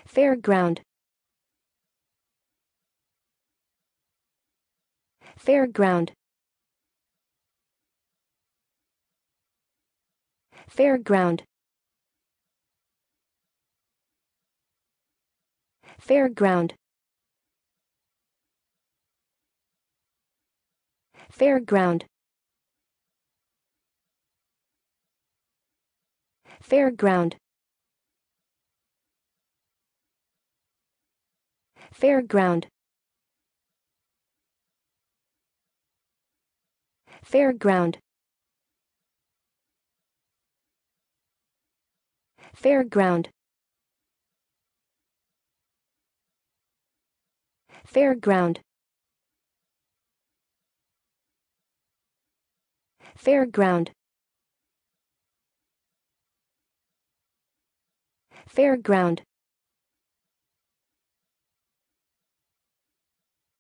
Fairground. Fairground. Fairground. Fairground. Fairground. Fairground. Fairground. Fairground. Fairground. Fairground. Fairground. Fairground.